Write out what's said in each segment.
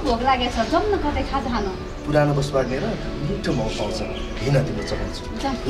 भोक लागेछ जाउँ न कतै खाजा खान पुरानो बसबाट लिएर मिठो माउ पाउँछ हिँड तिम्रो चलाउँछु ल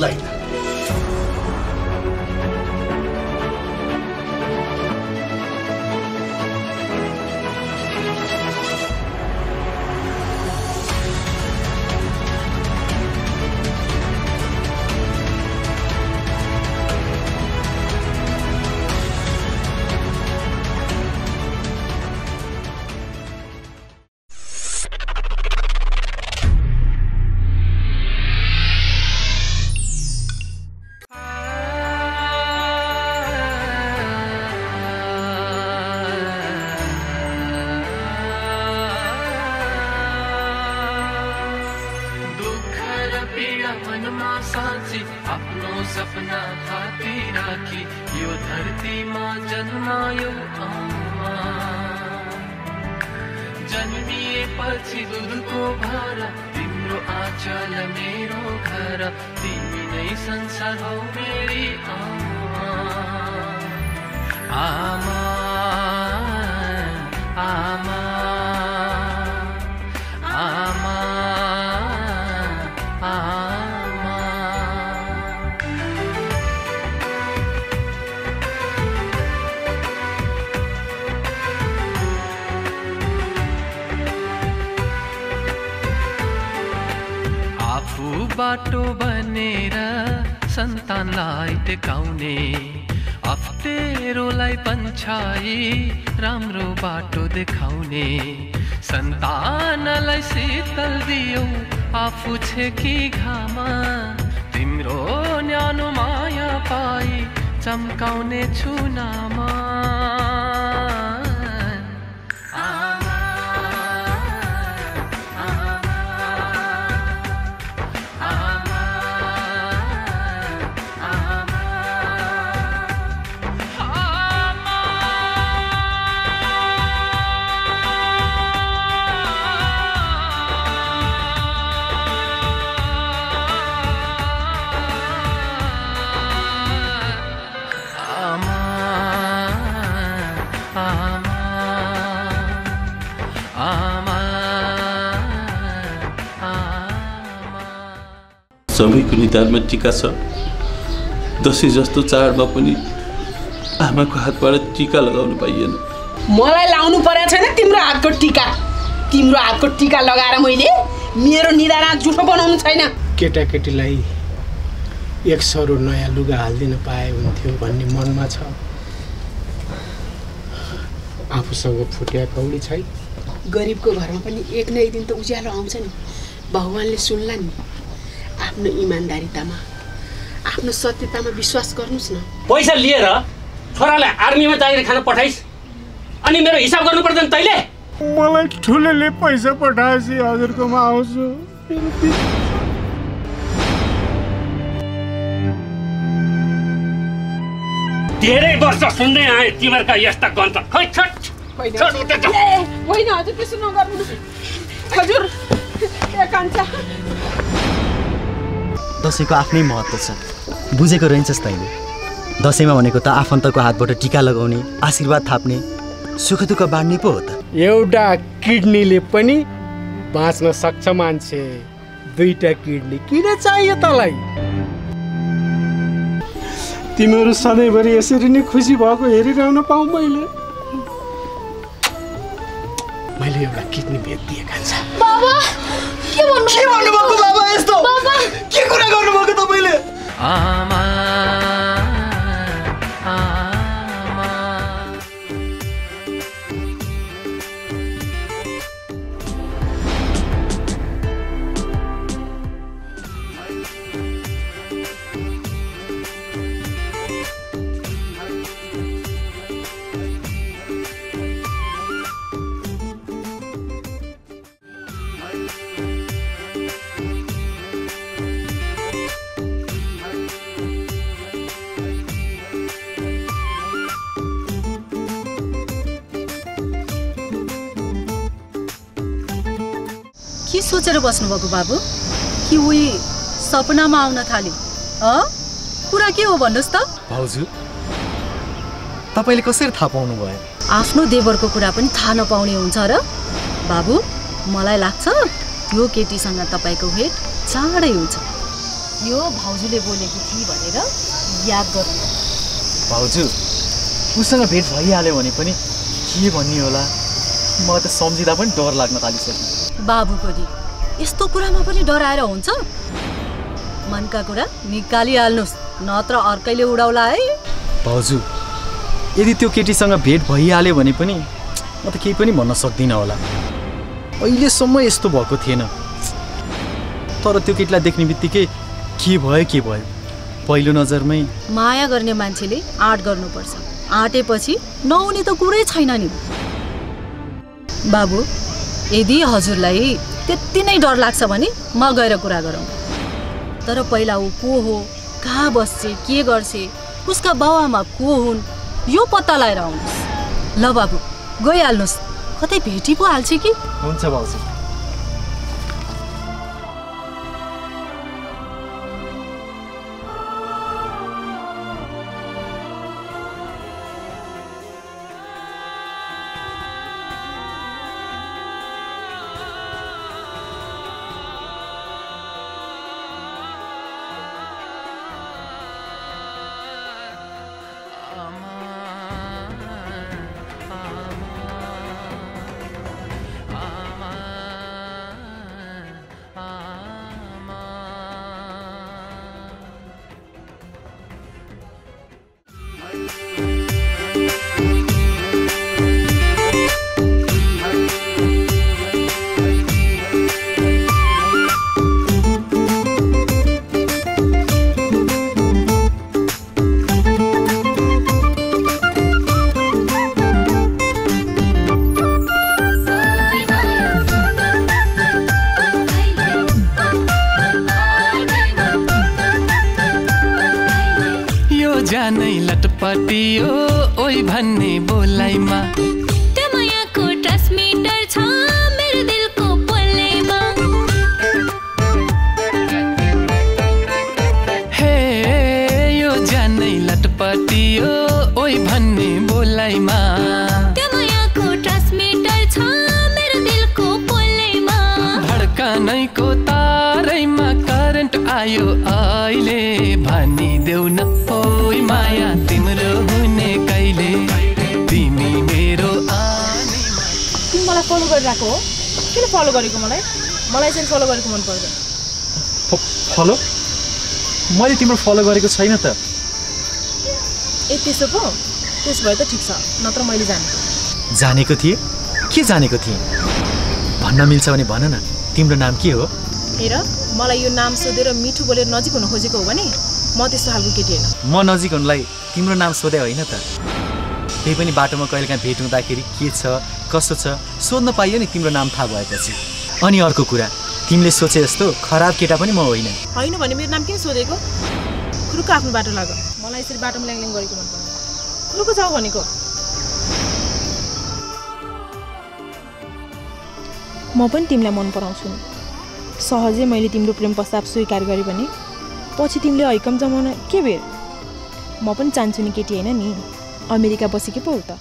सपना थाती राखी यो धरतीमा जन्मायो आमा जन्मिएपछि दुधको भारा तिम्रो आँचल मेरो घर तिमी नै संसार हौ मेरी आमा आमा आमा आमा बाटो बनेर सन्तानलाई टेकाउने अप्ठ्यारोलाई पन्छाई राम्रो बाटो देखाउने सन्तानलाई शीतल दियौ आफू छेकी घामा तिम्रो न्यानो माया पाई चम्काउने छु नामा सबैको निधारमा टीका छ दसैँ जस्तो चाडमा पनि आमाको हातबाट टीका लगाउनु पाइएन मलाई लाउनु परेको छैन तिम्रो हातको टीका लगाएर मैले मेरो निधारमा जुठो बनाउनु छैन केटाकेटीलाई एक सरो नयाँ लुगा हाल्दिन पाए हुन्थ्यो भन्ने मनमा छ आफूसँग फुट्या कौडी छैन गरिबको घरमा पनि एक न एक दिन त उज्यालो आउँछ नि भगवानले सुन्ला नि आफ्नो इमानदारीतामा आफ्नो सत्यतामा विश्वास गर्नुस् न पैसा लिएर छोरालाई आर्मीमा जागिर खान पठाइस् अनि मेरो हिसाब गर्नु पर्दैन तैले मलाई ठुलेले पैसा पठाएपछि हजुरकोमा आउँछु धेरै वर्ष सुन्दै आए तिमीहरुका यस्ता गन्त खै छट होइन हजुर त्यसो नगर्नु हजुर एकान्त दसैँको आफ्नै महत्त्व छ बुझेको रहन्छस् तैँले दसैँमा भनेको त आफन्तको हातबाट टीका लगाउने आशीर्वाद थाप्ने सुख दुःख बाँड्ने पो हो त एउटा किडनीले पनि बाँच्न सक्छ मान्छे दुईटा किडनी किन चाहियो तँलाई तिमीहरू सधैँभरि यसरी नै खुसी भएको हेरिरहन पाऊँ मैले एउटा किडनी बेचिदिए खान्छ बाबा के भन्नुभएको बाबा यस्तो के कुरा गर्नुभएको तपाईले आमा के सोचेर बस्नुभएको बाबु कि उही सपनामा आउन थाले कुरा के हो भन्नुस् त भाउजू तपाईले कसरी थाहा पाउनु भयो आफ्नो देवरको कुरा पनि थाहा नपाउने हुन्छ र बाबु मलाई लाग्छ यो केटीसँग तपाईँको भेट चाँडै हुन्छ। यो भाउजूले बोलेकी थिए भनेर याद गर्नु। भाउजू उसँग भेट भइहाल्यो भने पनि के भन्ने होला, म त सम्झिँदा पनि डर लाग्न थालिसक्यो। बाबु पनि यस्तो कुरामा पनि डराएर हुन्छ? मनका कुरा निकालिहाल्नुहोस्, नत्र अर्कैले उडाउला है। भाउजू यदि त्यो केटीसँग भेट भइहाल्यो भने पनि म त केही पनि भन्न सक्दिनँ होला। अहिलेसम्म यस्तो भएको थिएन, तर त्यो केटीलाई देख्ने बित्तिकै के भयो पहिलो नजरमै। माया गर्ने मान्छेले आँट गर्नुपर्छ, आँटेपछि नहुने त कुरै छैन नि। बाबु यदि हजुरलाई त्यति नै डर लाग्छ भने म गएर कुरा गरौँ, तर पहिला ऊ को हो, कहाँ बस्छ, के गर्छ, उसका बाउआमा को हुन्, यो पत्ता लगाएर आउनुहोस्। ल बाबु गइहाल्नुहोस्, कतै भेटी पो हाल्छ कि। हुन्छ भाउजू। लटपटियो ओइ भन्ने बोलाइमा त्यो मायाको ट्रान्समिटर छ मेरो दिलको पल्लेमा। हे यो जानै लटपटियो ओइ भन्ने बोलाइमा त्यो मायाको ट्रान्समिटर छ मेरो दिलको पल्लेमा। धड्कनैको तारैमा करेन्ट आयो अहिले, भनिदेऊ न ओइ माया तिम्रो हुने कहिले, तिमी मेरो आनी। तिमी मलाई फलो गरिरहेको हो? किन फलो गरेको? मलाई चाहिँ फलो गरेको मन पर्दैन। फलो? मैले तिम्रो फलो गरेको छैन त। ए त्यसो पो? त्यस भए त ठिक छ, नत्र मैले जानेको थिएँ। के जानेको थिएँ भन्न मिल्छ भने भन न, तिम्रो नाम के हो? हेर, मलाई यो नाम सोधेर मिठो बोलेर नजिक हुन खोजेको हो भने म त्यस्तो खालको केटी होइन। म नजिक हुनुलाई तिम्रो नाम सोधे होइन त। त्यही पनि बाटोमा कहिलेकाहीँ भेट हुँदाखेरि के छ कसो छ सोध्न पाइयो नि तिम्रो नाम थाहा भएपछि। अनि अर्को कुरा, तिमीले सोचे जस्तो खराब केटा पनि म होइन। होइन भने मेरो नाम किन सोधेको? खुरुको आफ्नो बाटो लाग। मलाई यसरी बाटोमा ल्याङल्याङ गरेको मन पर्दैन। खुरुको जाऊ भनेको। म पनि तिमीलाई मन पराउँछु नि। सहजै मैले तिम्रो प्रेम प्रस्ताव स्वीकार गरेँ भने पछि तिमीले हैकम जमाउन के बेर? म पनि चाहन्छु नि केटी होइन नि, अमेरिका बसेकी पो हो त।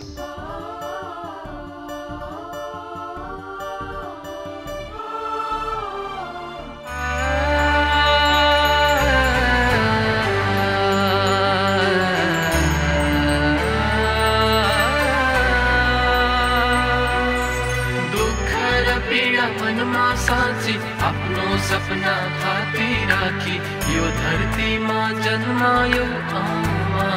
आफ्नो सपना थाती राखी यो धरतीमा जन्मायो आमा।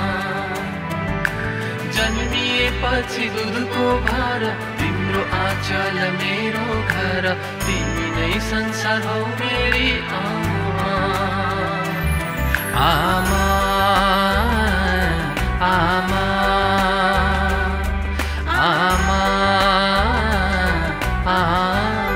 जन्मिएपछि दुधको भार, तिम्रो आँचल मेरो घर, तिमी नै संसार हौ मेरी आमा। आमा आमा आमा आमा।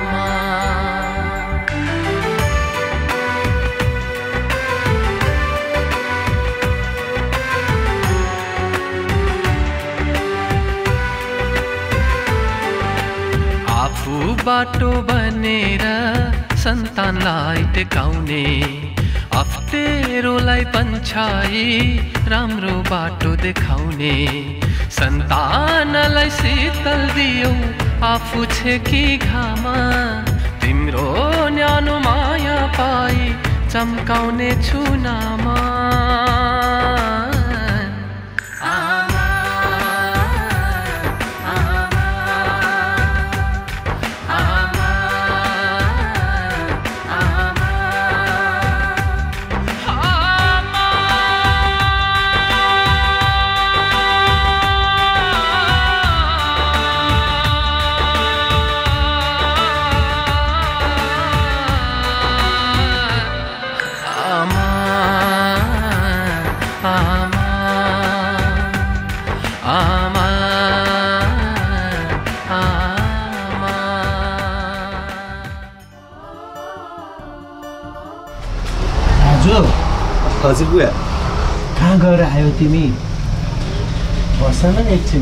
बाटो बनेर सन्तानलाई टेकाउने, अप्ठ्यारोलाई पन्छाई राम्रो बाटो देखाउने, सन्तानलाई शीतल दियौ आफू छेकी घामा तिम्रो न्यानो माया पाई चम्काउने छु नामा हजुर बुवा कहाँ गएर आयो तिमी बस न एकछिन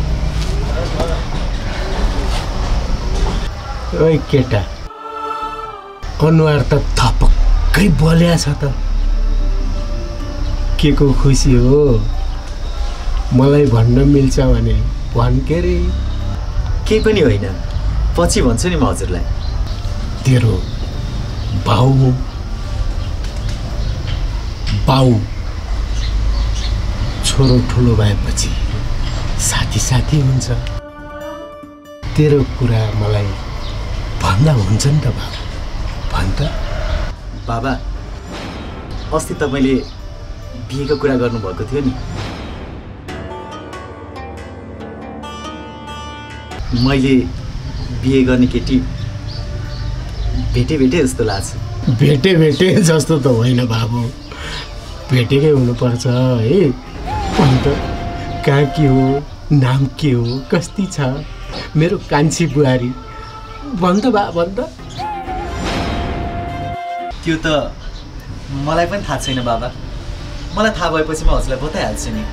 ओइ केटा अनुहार त थपक्कै बल्या छ त के को खुसी हो मलाई भन्न मिल्छ भने भन् के रे केही पनि होइन पछि भन्छु नि म हजुरलाई तेरो बाउ छोरो ठुलो भएपछि साथी साथी हुन्छ तेरो कुरा मलाई भन्दा हुन्छ नि त बाबु भन् त बाबा अस्ति तपाईँले बिहेको कुरा गर्नुभएको थियो नि मैले बिहे गर्ने केटी भेटे जस्तो लाग्छ भेटे जस्तो त होइन बाबु भेटेकै हुनुपर्छ है अन्त कहाँ के हो नाम के हो कस्ती छ मेरो कान्छी बुहारी भन् त बा भन् त त्यो त मलाई पनि थाहा छैन बाबा मलाई थाहा भएपछि म हजुरलाई बताइहाल्छु नि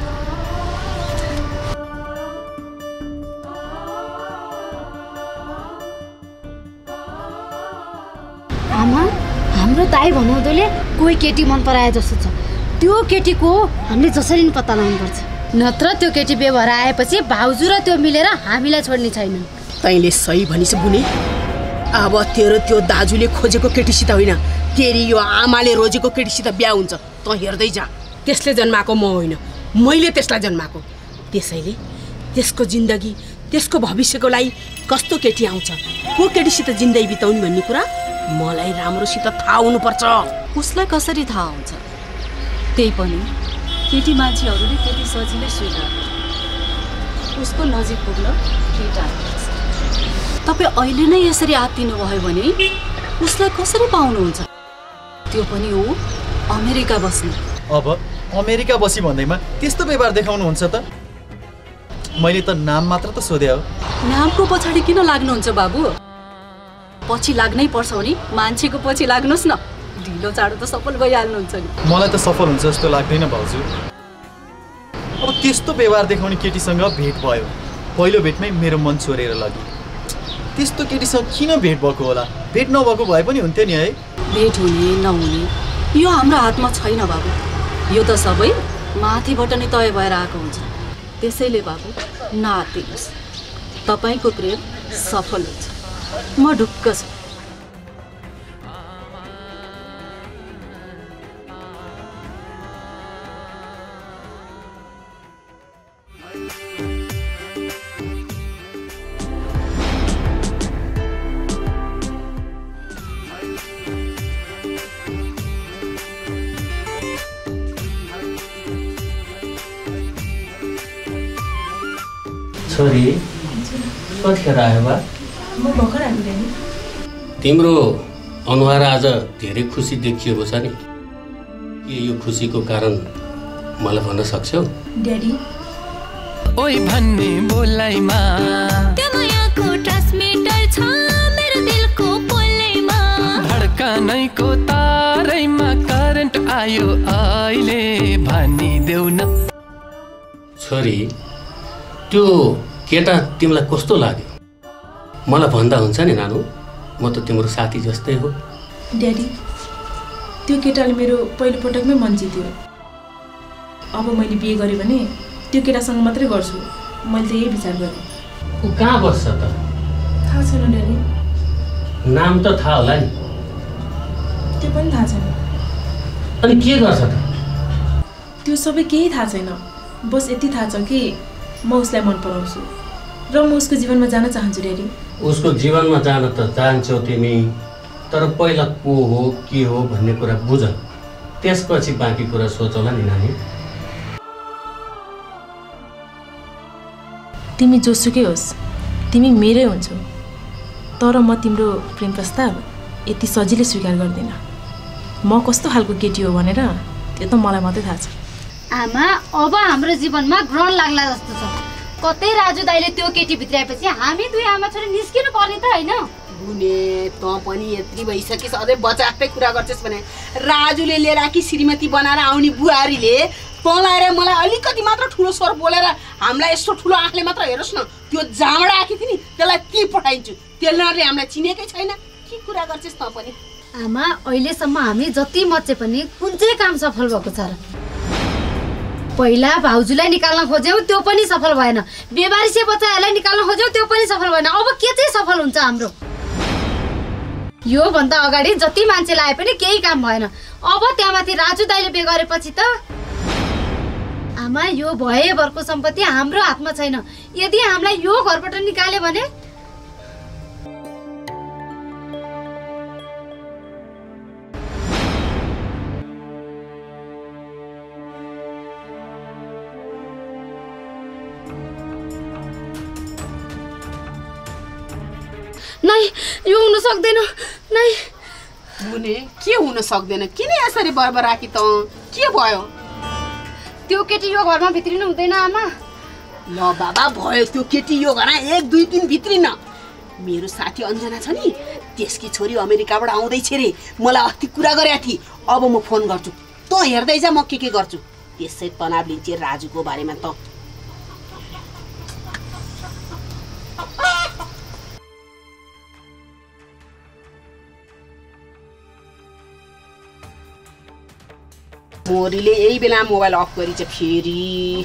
आमा हाम्रो दाइ भनाउँदोले कोही केटी मन पराए जस्तो छ त्यो केटीको हामीले जसरी नि पत्ता लगाउनुपर्छ नत्र त्यो केटी बेभर आएपछि भाउजू र त्यो मिलेर हामीलाई छोड्ने छैनन् तैँले सही भनिस् बुने अब तेरो त्यो दाजुले खोजेको केटीसित होइन तेरी यो आमाले रोजेको केटीसित बिहा हुन्छ त हेर्दै जा त्यसले जन्माएको म होइन मैले त्यसलाई जन्माएको त्यसैले त्यसको जिन्दगी त्यसको भविष्यको लागि कस्तो केटी आउँछ को केटीसित जिन्दगी बिताउने भन्ने कुरा मलाई राम्रोसित थाहा हुनुपर्छ उसलाई कसरी थाहा हुन्छ त्यही पनि केटी मान्छेहरूले त्यति सजिलै स्वीकार उसको नजिक पुग्न केटा तपाईँ अहिले नै यसरी आत्तिनु भयो भने उसलाई कसरी पाउनुहुन्छ त्यो पनि हो अमेरिका बस्ने अब अमेरिका बसी भन्दैमा त्यस्तो व्यवहार देखाउनुहुन्छ त मैले त नाम मात्र त सोधे हो नामको पछाडि किन लाग्नुहुन्छ बाबु पछि लाग्नै पर्छ भने मान्छेको पछि लाग्नुहोस् न ढिलो चाँडो त सफल भइहाल्नुहुन्छ नि मलाई त सफल हुन्छ जस्तो लाग्दैन भाउजू अब त्यस्तो व्यवहार देखाउने केटीसँग भेट भयो पहिलो भेटमै मेरो मन चोरेर लग्यो त्यस्तो केटीसँग किन भेट भएको होला भेट नभएको भए पनि हुन्थ्यो नि है भेट हुने नहुने यो हाम्रो हातमा छैन बाबु यो त सबै माथिबाट नै तय भएर आएको हुन्छ त्यसैले बाबु नआत्तिनुहोस् तपाईँको प्रेम सफल हुन्छ म ढुक्क छु छोरी कतिखेर आयो बा म भर्खर आएको नि तिम्रो अनुहार आज धेरै खुसी देखिएको छ नि के यो खुसीको कारण मलाई भन्न सक्छौ ड्याडी ओइ भन्ने बोलाइमा त्यो मायाको ट्रान्समिटर छ मेरो दिलको पोलैमा धड्कनैको तारैमा करेन्ट आयो अहिले भनिदेऊ न छोरी त्यो केटा तिमीलाई कस्तो लाग्यो मलाई भन्दा हुन्छ नि नानु म त तिम्रो साथी जस्तै हो ड्याडी त्यो केटाले मेरो पहिलो पटकमै मन जित्यो अब मैले बिहे गरेँ भने त्यो केटासँग मात्रै गर्छु मैले त यही विचार गरेँ ऊ कहाँ बस्छ त थाहा छैन ड्याडी। नाम त थाहा होला नि। त्यो पनि थाहा छैन। अनि के गर्छ त? त्यो सबै केही थाहा छैन। बस यति थाहा छ कि म उसलाई मन पराउँछु र म उसको जीवनमा जान चाहन्छु ड्याडी। उसको जीवनमा जान त चाहन्छौ तिमी, तर पहिला को हो के हो भन्ने कुरा बुझ, त्यसपछि बाँकी कुरा सोचौला नि नानी। तिमी जोसुकै होस्, तिमी मेरै हुन्छौ, तर म तिम्रो प्रेम प्रस्ताव यति सजिलै स्वीकार गर्दिनँ। म कस्तो खालको केटी हो भनेर त्यो त मलाई मात्रै थाहा छ। आमा, अब हाम्रो जीवनमा ग्रहण लाग्ला जस्तो छ। कतै राजु दाइले त्यो केटी भित्राएपछि हामी दुई आमा छोरी निस्किनु पर्ने त होइन? बुने त पनि यत्रो भइसकिस अझै बचाफै कुरा गर्छस् भने राजुले लिएर आकी श्रीमती बनाएर आउने बुहारीले तँलाई र मलाई अलिकति मात्र ठुलो स्वर बोलेर हामीलाई यस्तो ठुलो आँखले मात्र हेरोस् न, त्यो जाँबाट आकी थिए नि त्यसलाई ती पठाइन्छु। त्यसले हामीलाई चिनेकै छैन, के कुरा गर्छस् त पनि? आमा, अहिलेसम्म हामी जति मचे पनि कुन चाहिँ काम सफल भएको छ र? पहिला भाउजूलाई निकाल्न खोज्यौँ, त्यो पनि सफल भएन। बेबारिसे बच्चाहरूलाई निकाल्न खोज्यौँ, त्यो पनि सफल भएन। अब के चाहिँ सफल हुन्छ हाम्रो? यो भन्दा अगाडि जति मान्छे लाए पनि केही काम भएन। अब त्यहाँमाथि राजु दाइले बे गरेपछि त आमा, यो भएभरको सम्पत्ति हाम्रो हातमा छैन। यदि हामीलाई यो घरबाट निकाल्यो भने नै, यो हुन सक्दैन। नै बुने, के हुन सक्दैन? किन यसरी बरबर राखी त? के भयो? त्यो केटी यो घरमा भित्रिनु हुँदैन आमा। ल बाबा, भयो त्यो केटी यो घरमा 1 2 3 भित्रिन। मेरो साथी अञ्जना छ नि, त्यसकी छोरी अमेरिकाबाट आउँदैछ रे। मलाई अस्ति कुरा गरेका थिए। अब म फोन गर्छु, त हेर्दै जा म के गर्छु। त्यसै तनाव लिन्छ राजुको बारेमा त। मोरीले यही बेला मोबाइल अफ गरिछ फेरि।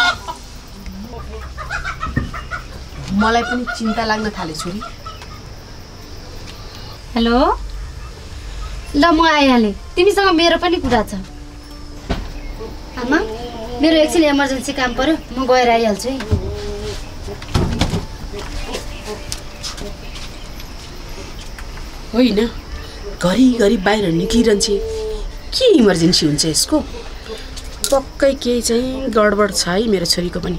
मलाई पनि चिन्ता लाग्न थाल्यो छोरी। हेलो, ल म आइहालेँ। तिमीसँग मेरो पनि कुरा छ। आमा, मेरो एकछिन इमर्जेन्सी काम पर्यो, म गएर आइहाल्छु है। होइन, घरिघरि बाहिर निक्लिरहन्छ। के इमर्जेन्सी हुन्छ यसको? पक्कै केही चाहिँ गडबड छ है मेरो छोरीको पनि।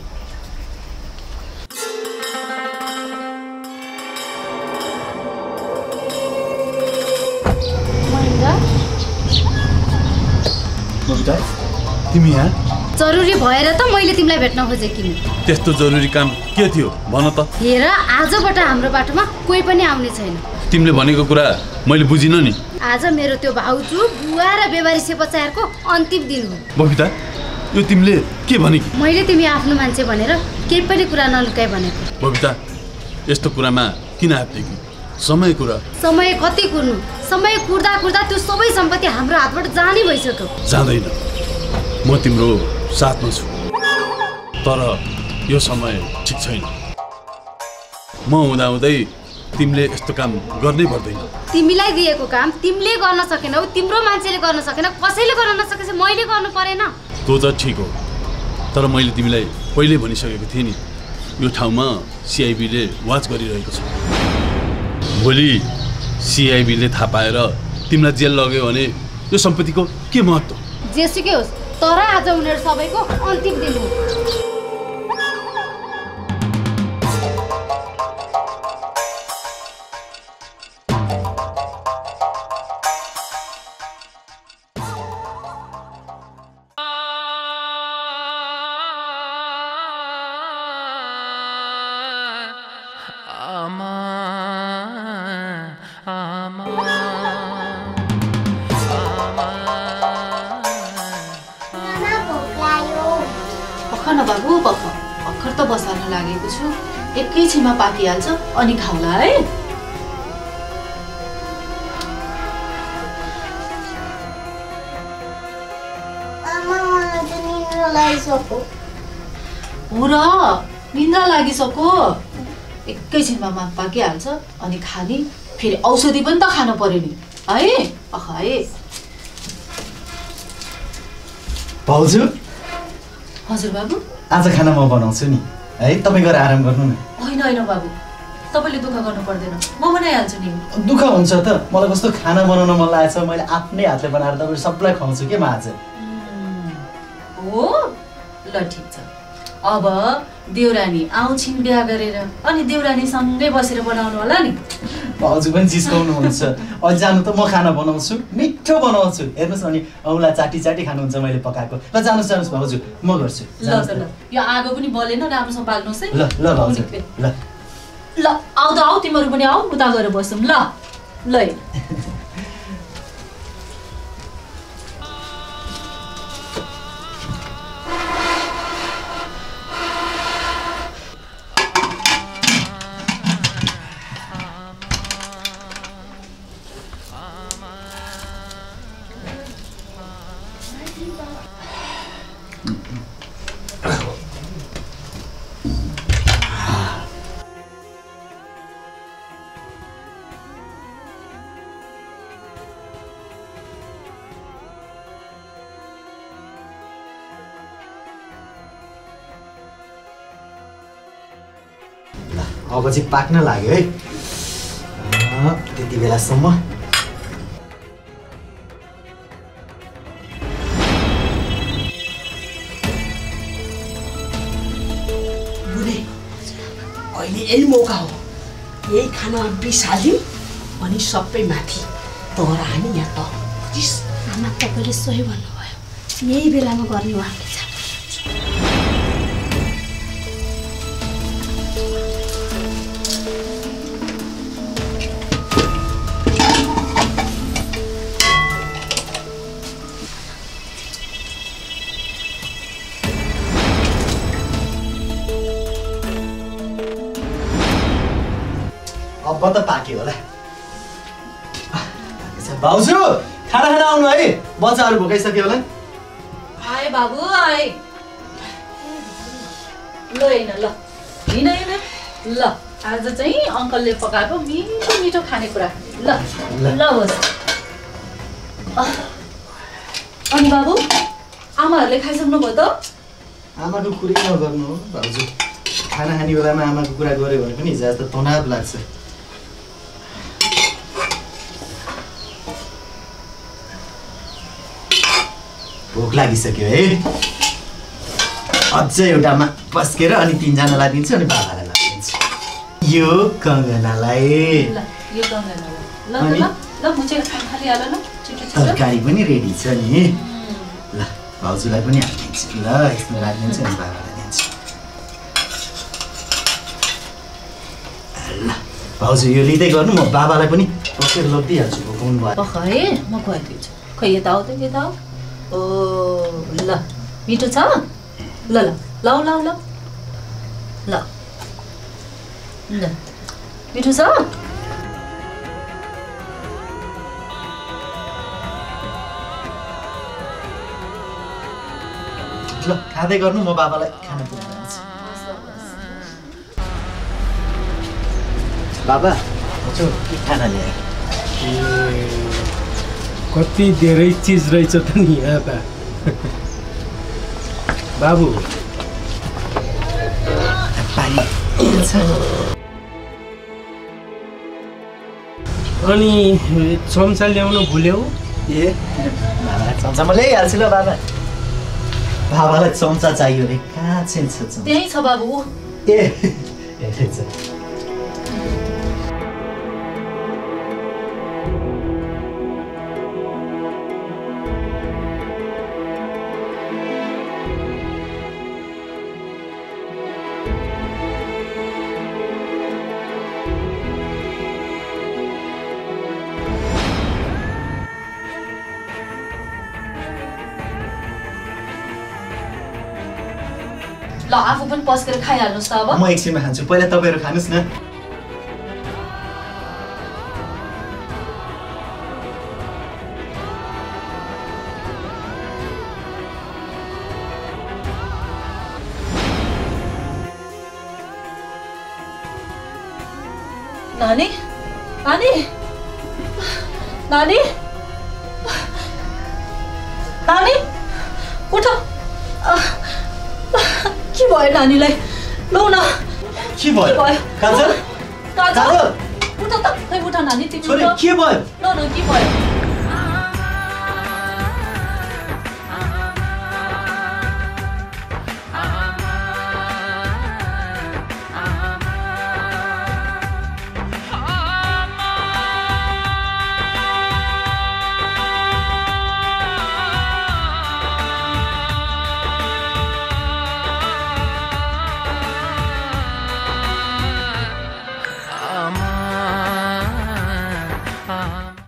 बबिता, तिमी यहाँ? जरुरी भएर त मैले तिमीलाई भेट्न खोजेँ। किन? त्यस्तो जरुरी काम के थियो भन त? हेर, आजबाट हाम्रो बाटोमा कोही पनि आउने छैन। तिमीले भनेको कुरा मैले बुझिनँ नि। आज मेरो त्यो भाउजू, बुवा र बेबारिसे बच्चाहरूको अन्तिम दिन हो। बबिता, यो तिमीले के भने? मैले तिमी आफ्नो मान्छे भनेर केही पनि कुरा नलुकाइ भनेको। बबिता, यस्तो कुरामा किन हात्दिकी? समय कुरा। समय कति कुर्नु? समय कुर्दा कुर्दा त्यो सबै सम्पत्ति हाम्रो हातबाट जाने भइसक्यो। जाँदैन, म तिम्रो साथमा छु, तर यो समय ठिक छैन। म हुँदाहुँदै तिमीले यस्तो काम गर्नै पर्दैन। तिमीलाई दिएको काम तिमीले गर्न सकेनौ, तिम्रो मान्छेले गर्न सकेन, कसैले गर्न नसकेछ मैले गर्नु परेन। त्यो त ठिक हो, तर मैले तिमीलाई पहिले भनिसकेको थिएँ नि, यो ठाउँमा सिआइबीले वाच गरिरहेको छ। भोलि सिआइबीले थाहा पाएर तिमीलाई जेल लग्यो भने यो सम्पत्तिको के महत्त्व? जेसुकै होस्, तर आज उनीहरू सबैको अन्तिम दिन हो। बाबु भर्खर त बसाल्न लागेको छु, एकैछिनमा पाकिहाल्छ, अनि खाउला है। हो र, निन्द्रा लागिसक्यो। एकैछिनमा माग पाकिहाल्छ अनि खाने फेरि औषधि पनि त खानु पर्यो नि है है। भाउजू हजुर बाबु आज खाना म बनाउँछु नि है, तपाईँ गएर आराम गर्नु न। होइन होइन बाबु तपाईँले दुःख गर्नु पर्दैन, म बनाइहाल्छु नि। दुःख हुन्छ त, मलाई कस्तो खाना बनाउन मन लागेको छ, मैले आफ्नै हातले बनाएर तपाईँ सबलाई खुवाउँछु के म आज। हो ल ठिक छ, अब देउरानी आउँछिन् बिहा गरेर अनि देउरानीसँगै बसेर बनाउनु होला नि। भाउजू पनि जिस्काउनुहुन्छ, अहिले जानु त म खाना बनाउँछु, मिठो बनाउँछु, हेर्नुहोस् अनि औँला चाटी चाटी खानुहुन्छ मैले पकाएको। ल जानुहोस् जानुहोस् भाउजू, म गर्छु। ल त ल, यो आगो पनि बलेन, राम्रोसँग पाल्नुहोस् है। ल ल भाउजू ल ल आऊ त आऊ, तिमीहरू पनि आऊ, उता गएर बसौँ ल ल। अब चाहिँ पाक्न लाग्यो है, त्यति बेलासम्म बुढे अहिले यही मौका हो, यही खाना बिसाल्यौँ अनि सबै माथि तर हामी यहाँ त बुझिस्। आमा तपाईँले सही भन्नुभयो, यही बेलामा गर्ने हो हामीले। अब त पाक्यो होला। भाउजू खाना खाना आउनु है, बच्चाहरू भोकाइसक्यो होला। आए बाबु आए, ल होइन ल हिँड हिँड ल, आज चाहिँ अङ्कलले पकाएको मिठो मिठो खानेकुरा ल ल होस्। अनि बाबु आमाहरूले खाइसक्नुभयो त? आमाको कुरै नगर्नु हो भाउजू, खाना खाने बेलामा आमाको कुरा गऱ्यो भने पनि हिजो त तनाव लाग्छ। भोक लागिसक्यो है, अझै एउटामा पस्केर अनि 3जनालाई दिन्छु अनि बाबालाई दिन्छु। यो कङ्गनालाई, यो कङ्गनालाई ल ल ल मुछेर खालिहाल न छिटो छिटो। तरकारी पनि रेडी छ नि, ल भाउजूलाई पनि हालिदिन्छु, ल यसमा राखिदिन्छु अनि बाबालाई दिन्छु। ल भाउजू यो लिँदै गर्नु, म बाबालाई पनि पसेर लगिदिइहाल्छु, भोकाउनु भयो। है म खुवाइदिन्छु, खै यता आऊ त यता आऊ। ओ ल मिठो छ, ल ल ल ल ल ल ल मिठो छ। ल खाँदै गर्नु, म बाबालाई खाना पुऱ्याइदिन्छु। बाबा हजुर के खाना ल्याए? कति धेरै चिज रहेछ त नि यहाँ त। बाबु अनि चम्चा ल्याउनु भुल्यौ? ए बाबालाई चम्चा म ल्याइहाल्छु ल बाबा। बाबालाई चम्चा चाहियो रे, कहाँ चाहिँ छ चम्चा? त्यही छ बाबु। ए हेरेछ। ल आफू पनि पस्केर खाइहाल्नुहोस् त अब। म एकछिनमा खान्छु, पहिला तपाईँहरू खानुहोस् न। ल नानी नानी नानी नानी उठ के भयो नानीलाई लौ न के भयो काजल काजल उठ त खै उठ नानी तिमी छोरी के भयो ल के भयो